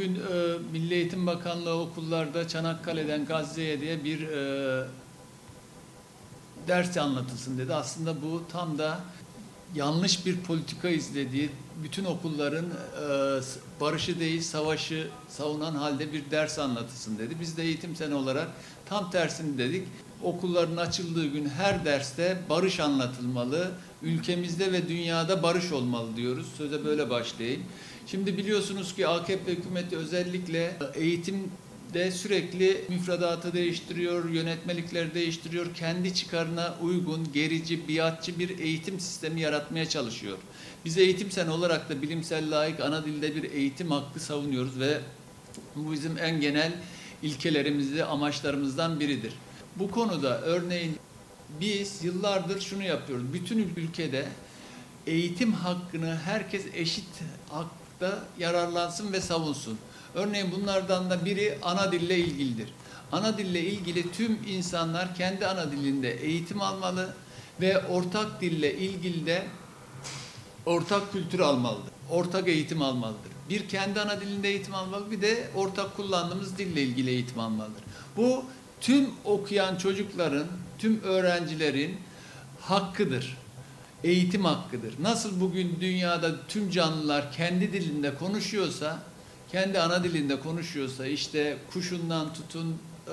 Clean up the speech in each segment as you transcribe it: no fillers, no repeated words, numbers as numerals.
Bugün Milli Eğitim Bakanlığı okullarda Çanakkale'den Gazze'ye diye bir ders anlatılsın dedi. Aslında bu tam da yanlış bir politika izlediği, bütün okulların barışı değil savaşı savunan halde bir ders anlatılsın dedi. Biz de eğitim sene olarak tam tersini dedik. Okulların açıldığı gün her derste barış anlatılmalı, ülkemizde ve dünyada barış olmalı diyoruz. Söze böyle başlayayım. Şimdi biliyorsunuz ki AKP hükümeti özellikle eğitimde sürekli müfredatı değiştiriyor, yönetmelikleri değiştiriyor. Kendi çıkarına uygun, gerici, biatçı bir eğitim sistemi yaratmaya çalışıyor. Biz eğitim sene olarak da bilimsel layık ana dilde bir eğitim hakkı savunuyoruz ve bu bizim en genel ilkelerimizde, amaçlarımızdan biridir. Bu konuda örneğin biz yıllardır şunu yapıyoruz. Bütün ülkede eğitim hakkını herkes eşit hakta yararlansın ve savunsun. Örneğin bunlardan da biri ana dille ilgilidir. Ana dille ilgili tüm insanlar kendi ana dilinde eğitim almalı ve ortak dille ilgili de ortak kültür almalıdır. Ortak eğitim almalıdır. Bir kendi ana dilinde eğitim almalı, bir de ortak kullandığımız dille ilgili eğitim almalıdır. Bu tüm okuyan çocukların, tüm öğrencilerin hakkıdır. Eğitim hakkıdır. Nasıl bugün dünyada tüm canlılar kendi dilinde konuşuyorsa, kendi ana dilinde konuşuyorsa, işte kuşundan tutun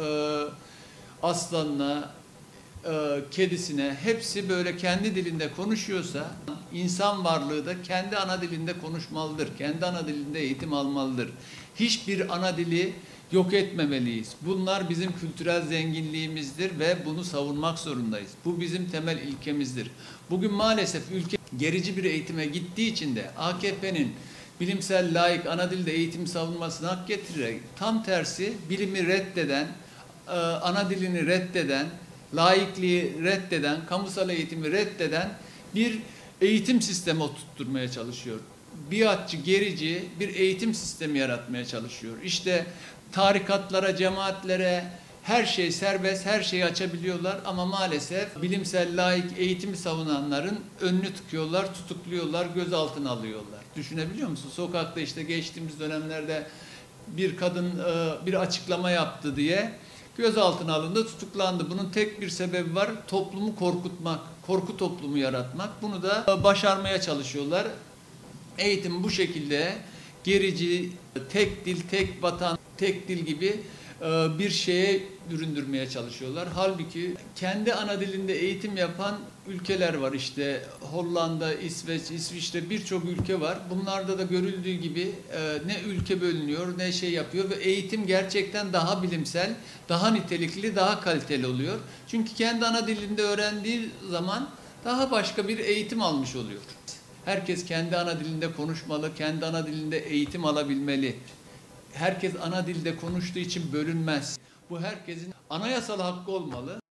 aslanına, kedisine hepsi böyle kendi dilinde konuşuyorsa, insan varlığı da kendi ana dilinde konuşmalıdır. Kendi ana dilinde eğitim almalıdır. Hiçbir ana dili yok etmemeliyiz. Bunlar bizim kültürel zenginliğimizdir ve bunu savunmak zorundayız. Bu bizim temel ilkemizdir. Bugün maalesef ülke gerici bir eğitime gittiği için de AKP'nin bilimsel layık ana dilde eğitim savunmasına hak getirerek tam tersi bilimi reddeden, ana dilini reddeden, laikliği reddeden, kamusal eğitimi reddeden bir eğitim sistemi oturtmaya çalışıyor. Biatçı, gerici bir eğitim sistemi yaratmaya çalışıyor. İşte tarikatlara, cemaatlere her şey serbest, her şeyi açabiliyorlar ama maalesef bilimsel laik eğitimi savunanların önünü tıkıyorlar, tutukluyorlar, gözaltına alıyorlar. Düşünebiliyor musun? Sokakta işte geçtiğimiz dönemlerde bir kadın bir açıklama yaptı diye gözaltına alındı, tutuklandı. Bunun tek bir sebebi var, toplumu korkutmak, korku toplumu yaratmak. Bunu da başarmaya çalışıyorlar. Eğitim bu şekilde gerici, tek dil, tek vatan, tek dil gibi bir şeye büründürmeye çalışıyorlar. Halbuki kendi ana dilinde eğitim yapan ülkeler var, işte Hollanda, İsveç, İsviçre, birçok ülke var. Bunlarda da görüldüğü gibi ne ülke bölünüyor ne şey yapıyor ve eğitim gerçekten daha bilimsel, daha nitelikli, daha kaliteli oluyor. Çünkü kendi ana dilinde öğrendiği zaman daha başka bir eğitim almış oluyor. Herkes kendi ana dilinde konuşmalı, kendi ana dilinde eğitim alabilmeli. Herkes ana dilde konuştuğu için bölünmez. Bu herkesin anayasal hakkı olmalı.